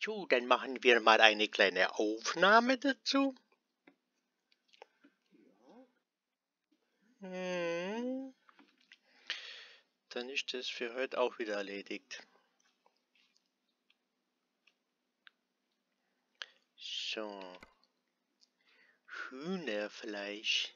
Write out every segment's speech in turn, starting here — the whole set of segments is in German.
So, dann machen wir mal eine kleine Aufnahme dazu. Dann ist das für heute auch wieder erledigt. So, Hühnerfleisch.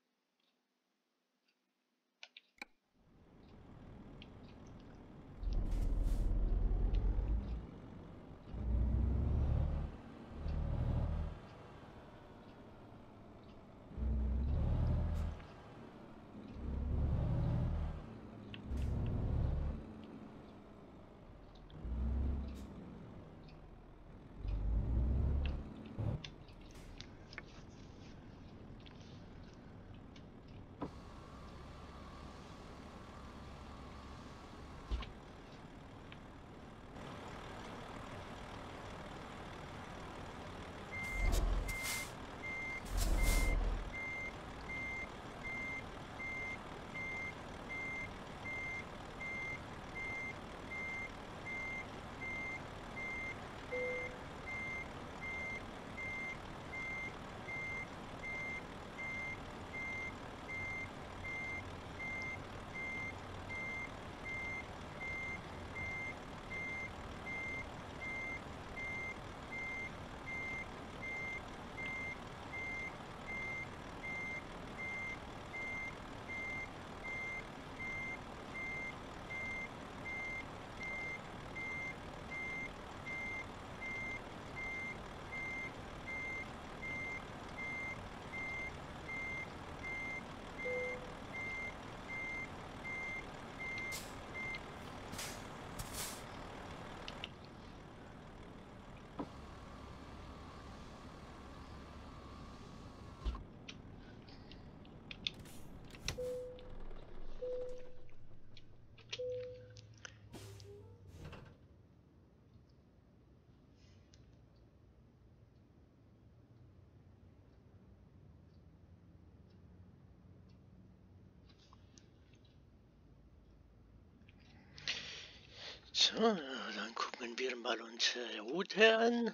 So, dann gucken wir mal unsere Route an.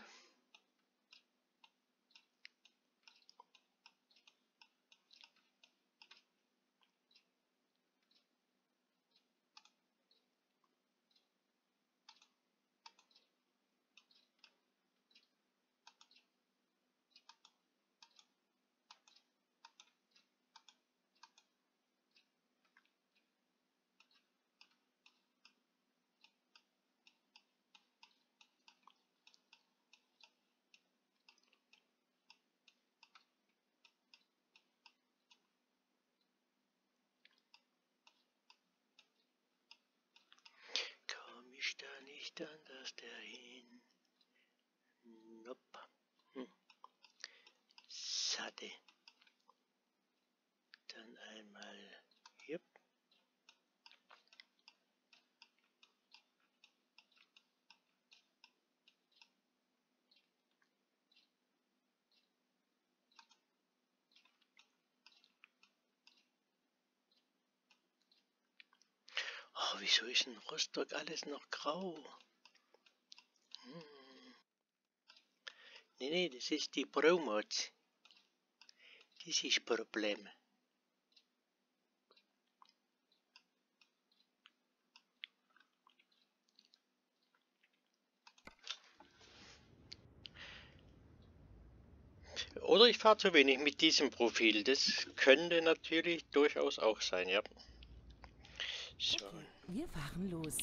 Komm ich da nicht anders dahin? Nope. Satte. Dann einmal hier. Oh, wieso ist in Rostock alles noch grau? Nee, das ist die Bromot. Das ist das Problem. Oder ich fahre zu wenig mit diesem Profil. Das könnte natürlich durchaus auch sein, ja. So. Okay, wir fahren los.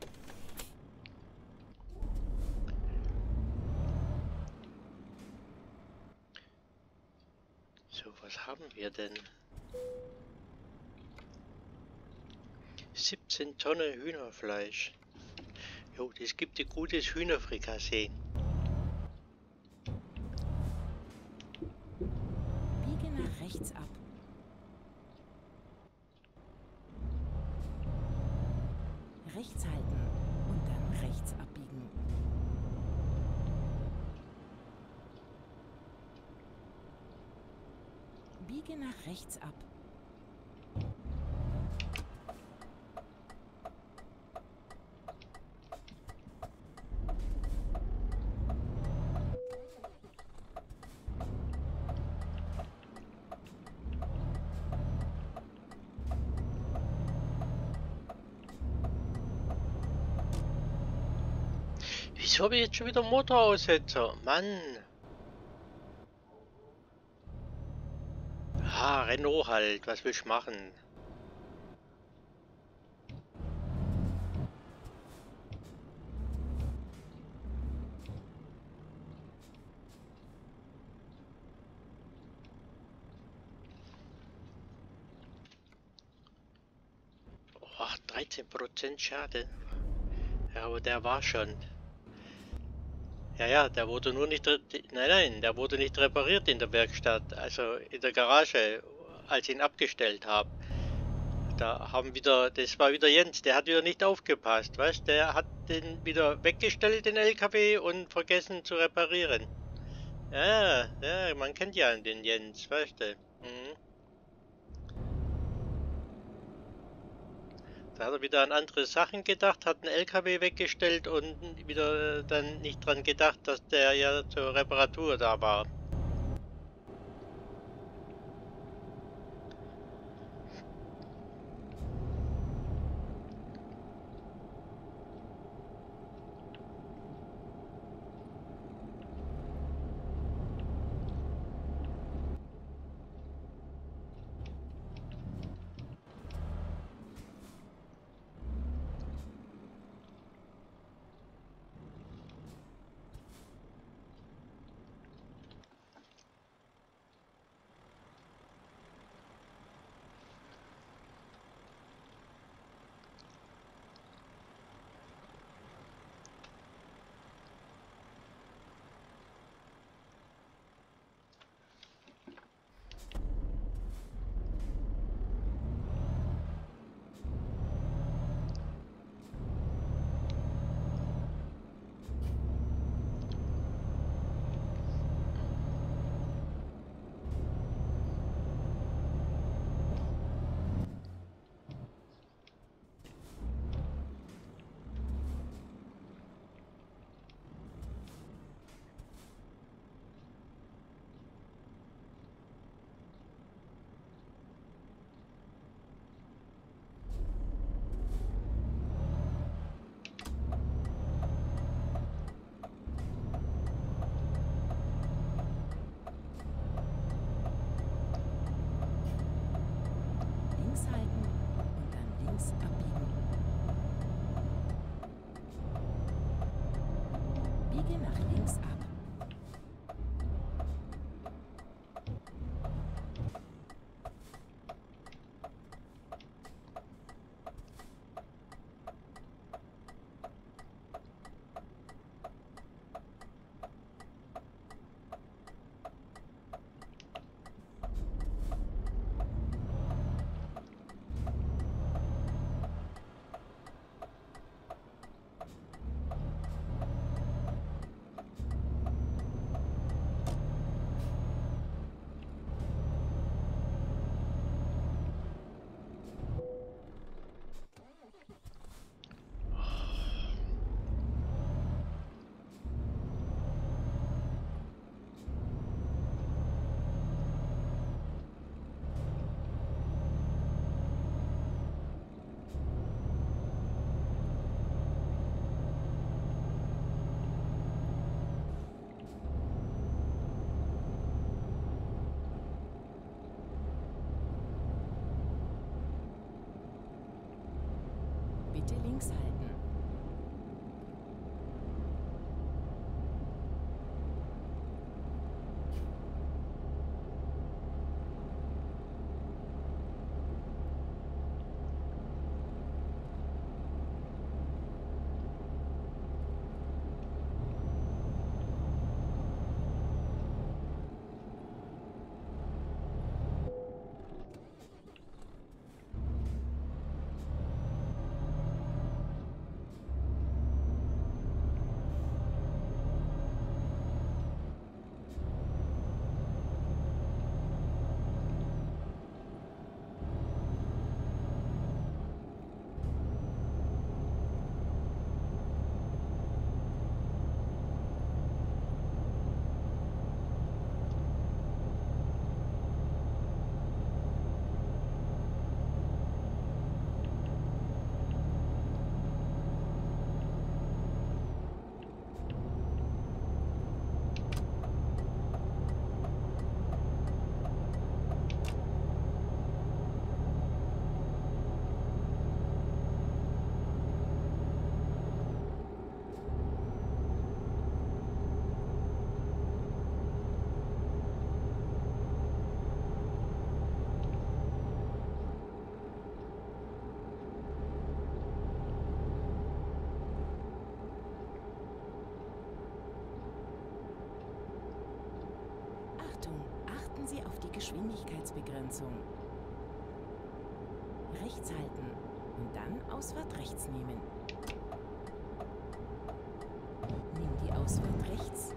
So, was haben wir denn? 17 Tonnen Hühnerfleisch. Jo, das gibt ein gutes Hühnerfrikassee. Biege nach rechts ab. Rechts halten und dann rechts abbiegen. Biege nach rechts ab. Wieso habe ich jetzt schon wieder Motoraussetzer? Mann! Ah, Renault halt, was will ich machen? Oh, 13% Schade. Ja, aber der war schon. Ja, der wurde nur nicht, nein, der wurde nicht repariert in der Werkstatt, also in der Garage, als ich ihn abgestellt habe. Da haben wieder, das war wieder Jens, der hat wieder nicht aufgepasst, weißt, der hat den wieder weggestellt, den LKW, und vergessen zu reparieren. Ja, man kennt ja den Jens, weißt du. Mhm. Da hat er wieder an andere Sachen gedacht, hat einen LKW weggestellt und wieder dann nicht dran gedacht, dass der ja zur Reparatur da war. Links halten und dann links abbiegen. Biege nach links ab. Bitte links halten. Geschwindigkeitsbegrenzung. Rechts halten und dann Ausfahrt rechts nehmen. Nimm die Ausfahrt rechts.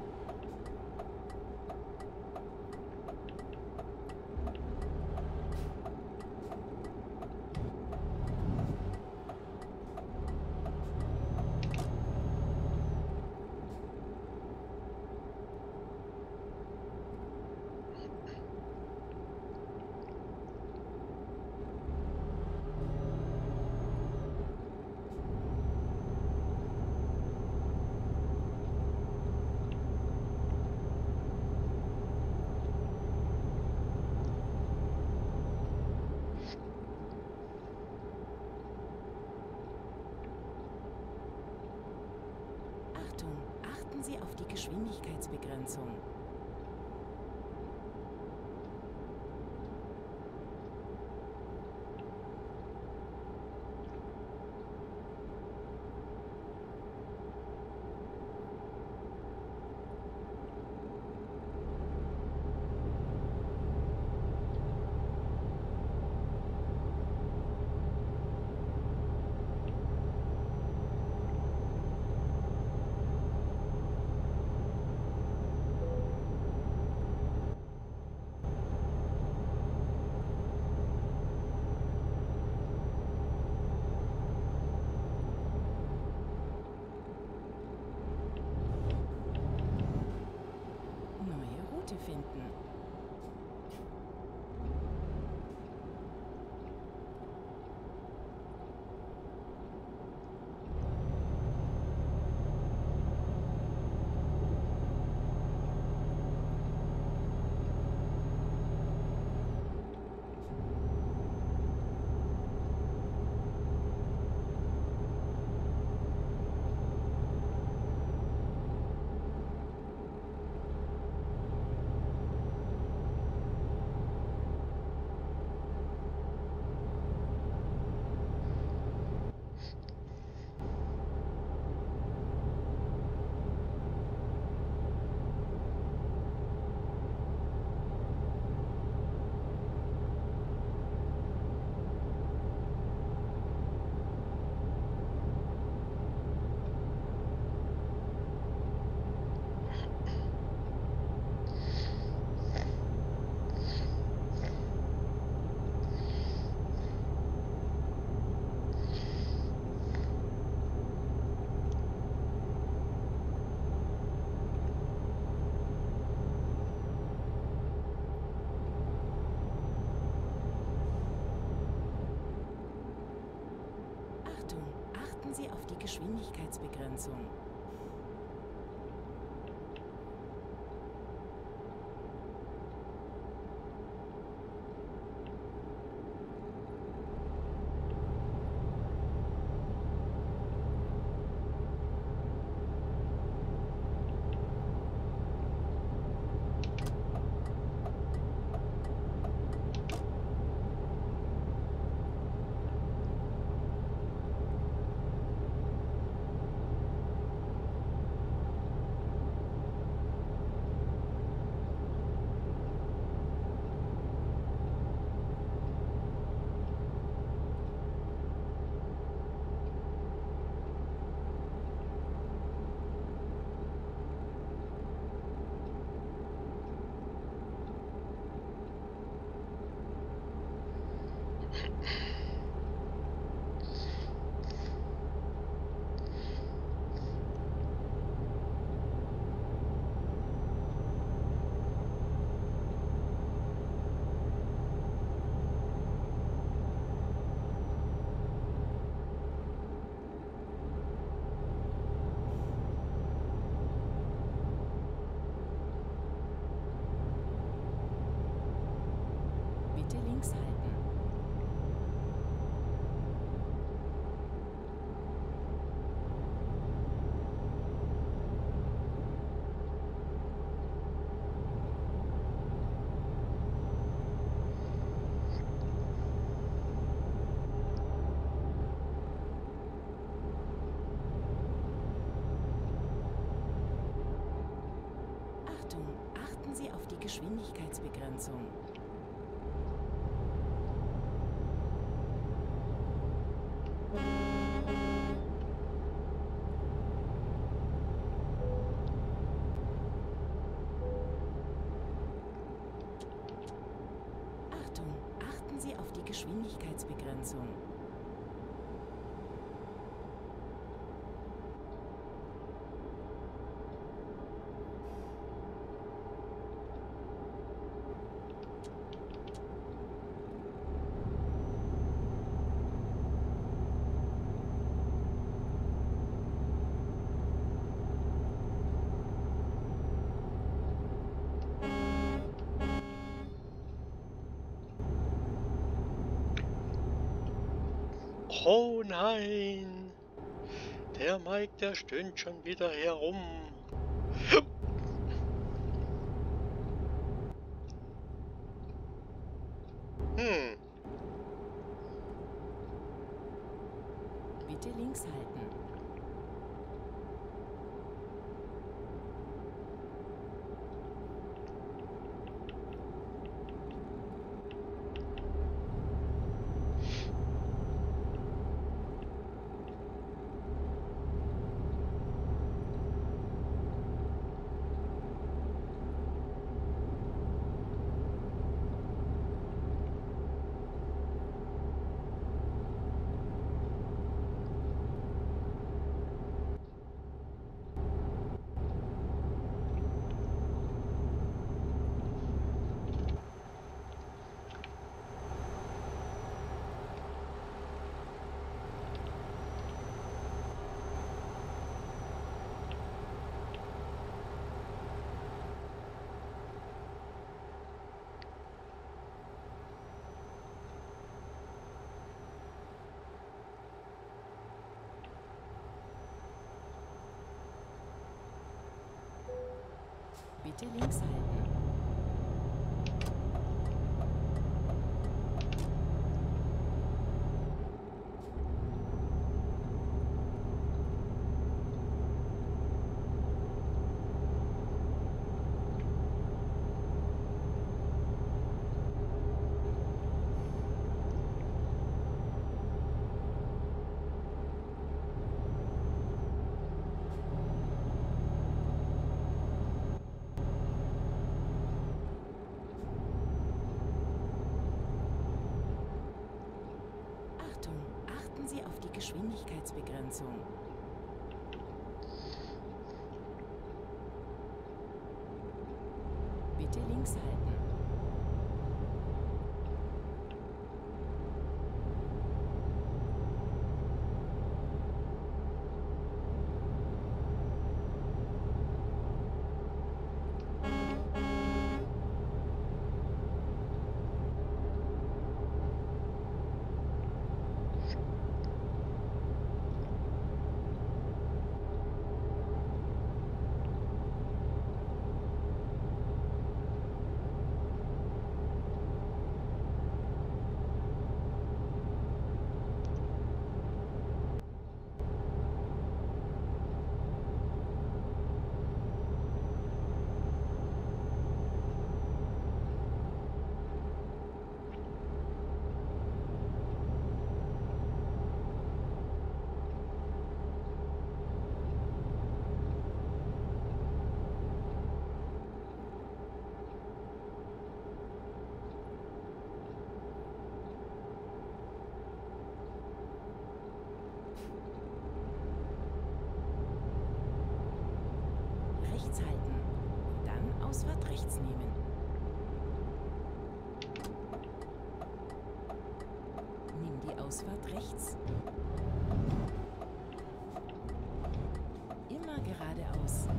Achten Sie auf die Geschwindigkeitsbegrenzung. Finden. Achten Sie auf die Geschwindigkeitsbegrenzung. Bitte links halten. Achtung, achten Sie auf die Geschwindigkeitsbegrenzung. auf die Geschwindigkeitsbegrenzung. Oh nein! Der Mike, der stöhnt schon wieder herum. Hm, Bitte links halten. Bitte links halten. Achtung, achten Sie auf die Geschwindigkeitsbegrenzung. Bitte links halten. Rechts halten und dann Ausfahrt rechts nehmen. Nimm die Ausfahrt rechts. Immer geradeaus.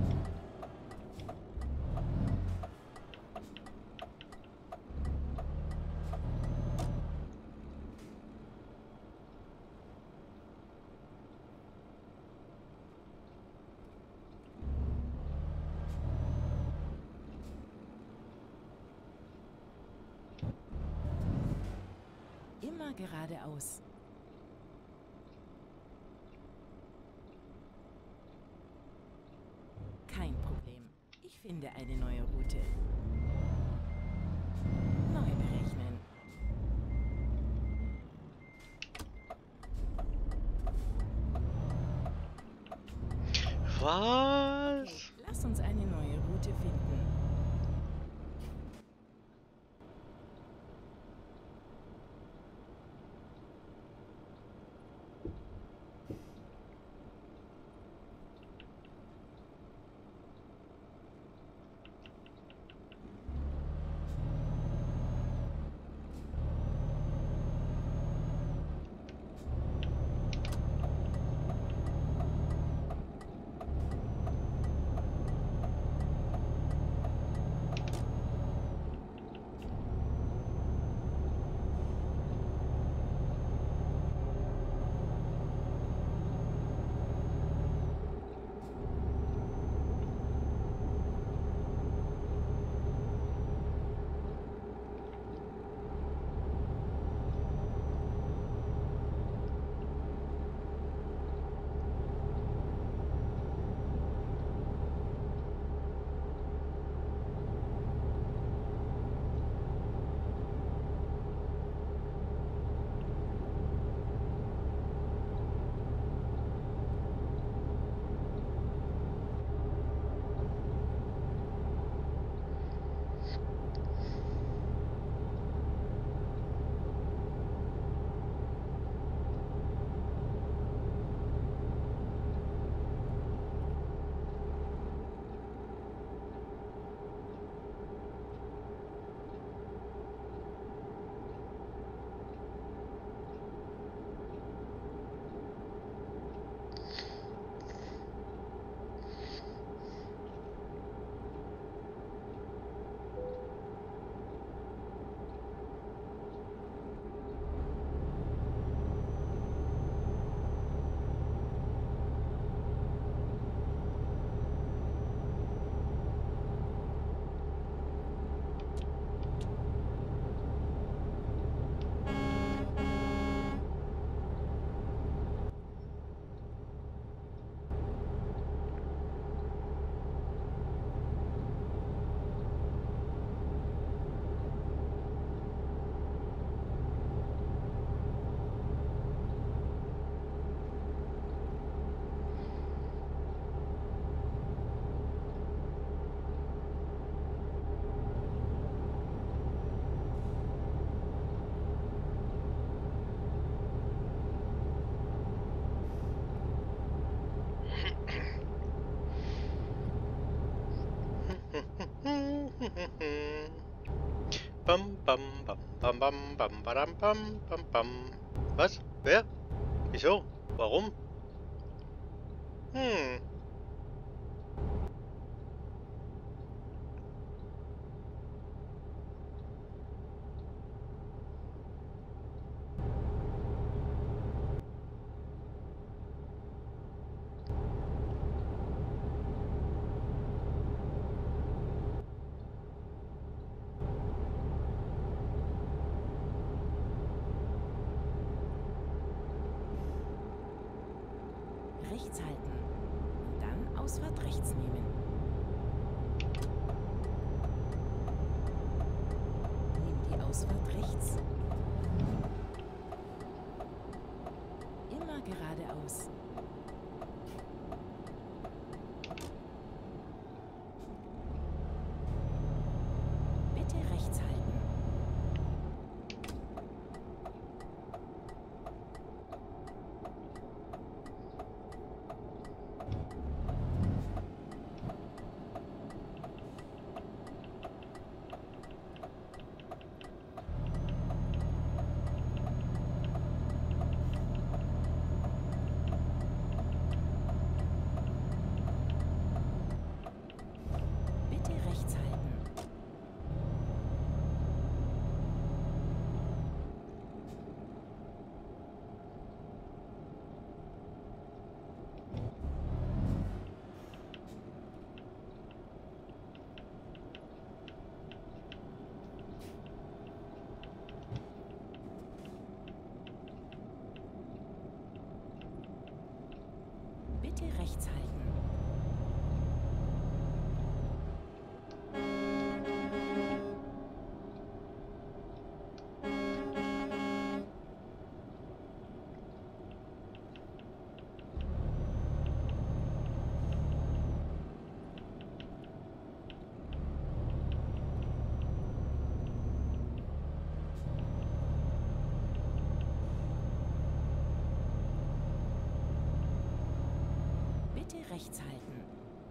Immer geradeaus. Kein Problem. Ich finde eine neue Route. Neu berechnen. was? Lass uns eine neue Route finden. Bam, bam, bam, bam, bam, bam, badam, bam, bam, bam. Was? Wer? Wieso? Warum? Hm. Rechts halten und dann Ausfahrt rechts nehmen. Nimm die Ausfahrt rechts. Immer geradeaus. Bitte rechts halten. Bitte rechts halten. Bitte rechts halten. Bitte rechts halten.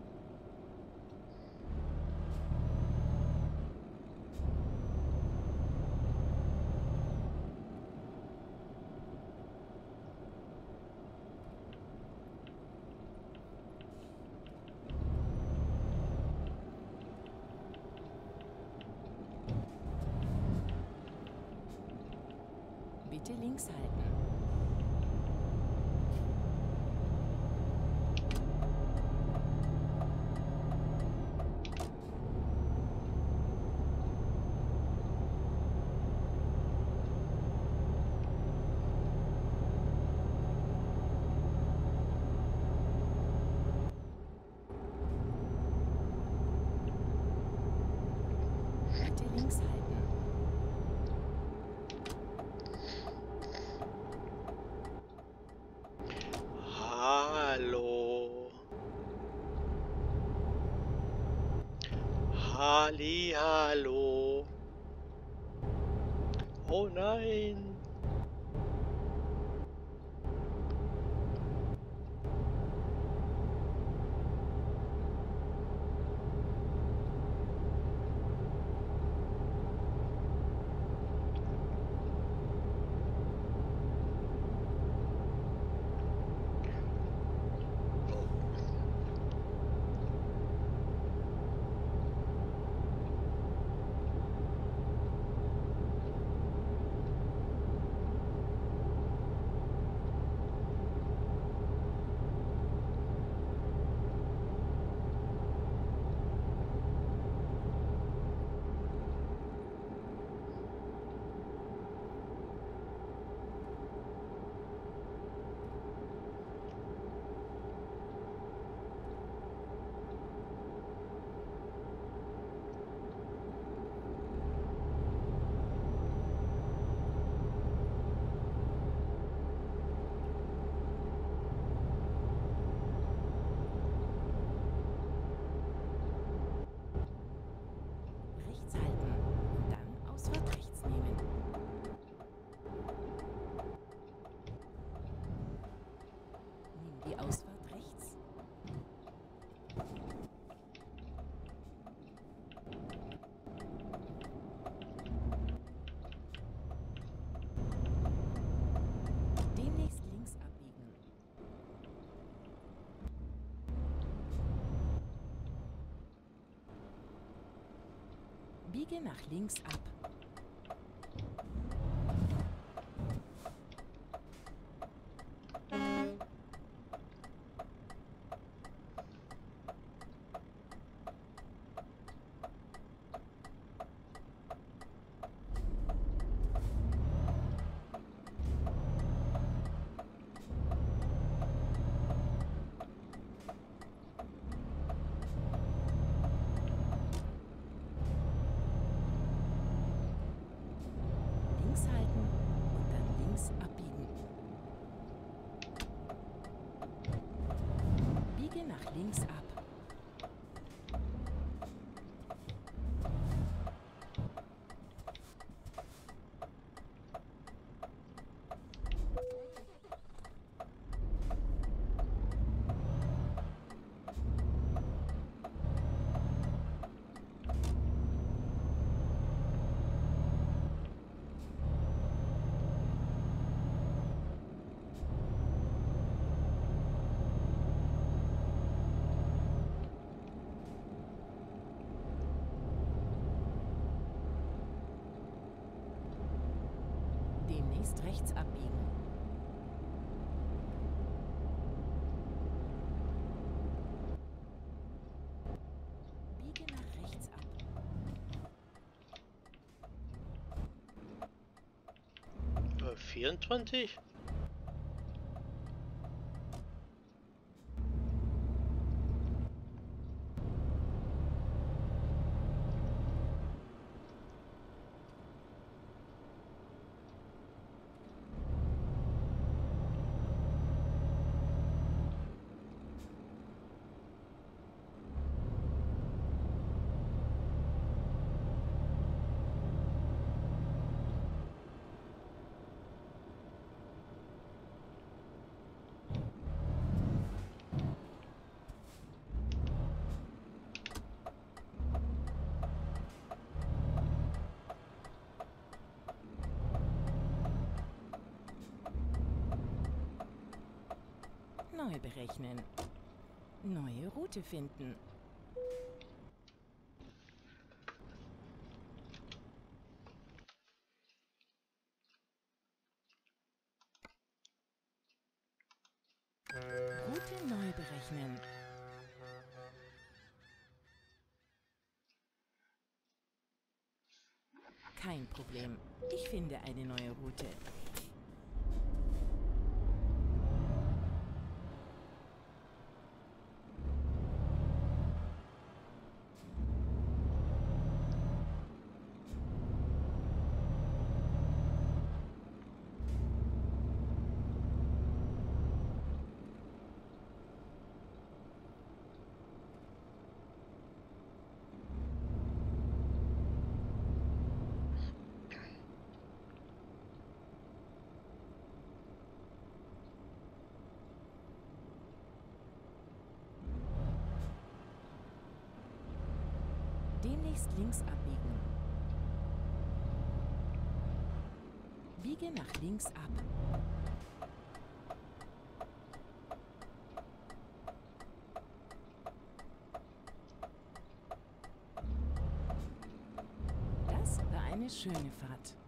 Bitte links halten. Bitte links halten. Hallo. Hallihallo. Oh nein. Biege nach links ab. Links halten und dann links abbiegen. Biege nach links ab. Demnächst rechts abbiegen. Biege nach rechts ab. 24? Neu berechnen. Neue Route finden. Route neu berechnen. Kein Problem. Ich finde eine neue Route. Demnächst links abbiegen. Biege nach links ab. Das war eine schöne Fahrt.